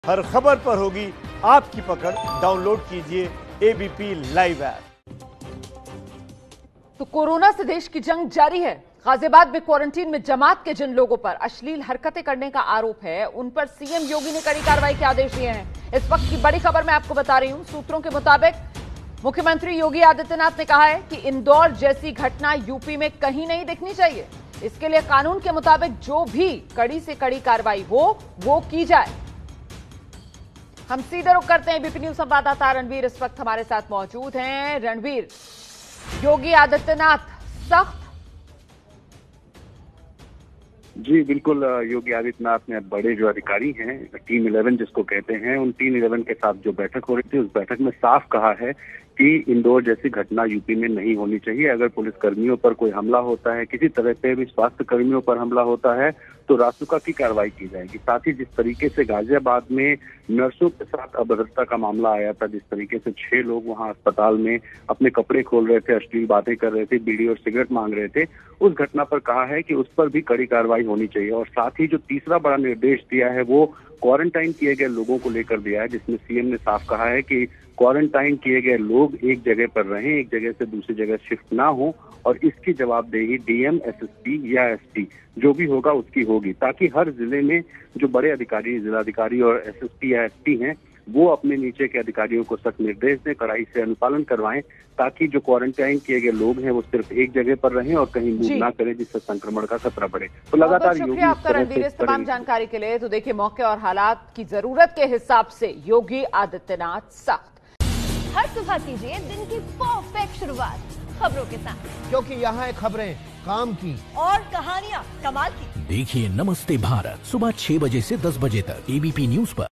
हर खबर पर होगी आपकी पकड़। डाउनलोड कीजिए एबीपी लाइव ऐप। तो कोरोना से देश की जंग जारी है। गाजियाबाद में क्वारंटीन में जमात के जिन लोगों पर अश्लील हरकतें करने का आरोप है, उन पर सीएम योगी ने कड़ी कार्रवाई के आदेश दिए हैं। इस वक्त की बड़ी खबर मैं आपको बता रही हूं। सूत्रों के मुताबिक मुख्यमंत्री योगी आदित्यनाथ ने कहा है कि इंदौर जैसी घटना यूपी में कहीं नहीं दिखनी चाहिए। इसके लिए कानून के मुताबिक जो भी कड़ी से कड़ी कार्रवाई हो वो की जाए। हम सीधे रुख करते हैं। एबीपी न्यूज संवाददाता रणवीर इस वक्त हमारे साथ मौजूद हैं। रणवीर, योगी आदित्यनाथ सख्त। जी बिल्कुल, योगी आदित्यनाथ ने बड़े जो अधिकारी हैं, टीम 11 जिसको कहते हैं, उन टीम 11 के साथ जो बैठक हो रही थी, उस बैठक में साफ कहा है कि इंदौर जैसी घटना यूपी में नहीं होनी चाहिए। अगर पुलिस कर्मियों पर कोई हमला होता है, किसी तरह से भी स्वास्थ्य कर्मियों पर हमला होता है, तो रासुका की कार्रवाई की जाएगी। साथ ही जिस तरीके से गाजियाबाद में नर्सों के साथ अभद्रता का मामला आया था, जिस तरीके से 6 लोग वहां अस्पताल में अपने कपड़े खोल रहे थे, अश्लील बातें कर रहे थे, बीड़ी और सिगरेट मांग रहे थे, उस घटना पर कहा है कि उस पर भी कड़ी कार्रवाई होनी चाहिए। और साथ ही जो तीसरा बड़ा निर्देश दिया है वो क्वारंटाइन किए गए लोगों को लेकर दिया है, जिसमें सीएम ने साफ कहा है कि क्वारंटाइन किए गए लोग एक जगह पर रहें, एक जगह से दूसरी जगह शिफ्ट ना हो, और इसकी जवाबदेही डीएम, एसएसपी या एसपी जो भी होगा उसकी होगी, ताकि हर जिले में जो बड़े अधिकारी, जिलाधिकारी और एसएसपी या एसपी हैं, वो अपने नीचे के अधिकारियों को सख्त निर्देश दें, कड़ाई से अनुपालन करवाएं, ताकि जो क्वारंटाइन किए गए लोग हैं वो सिर्फ एक जगह पर रहें और कहीं मूव ना करें, जिससे संक्रमण का खतरा बढ़े। तो लगातार शुक्रिया आपका रणवीर इस तमाम जानकारी के लिए। तो देखिए, मौके और हालात की जरूरत के हिसाब से योगी आदित्यनाथ सख्त। हर सुबह कीजिए दिन की परफेक्ट शुरुआत खबरों के साथ, क्योंकि यहाँ है खबरें काम की और कहानियाँ कमाल की। देखिए नमस्ते भारत सुबह 6 बजे से 10 बजे तक एबीपी न्यूज पर।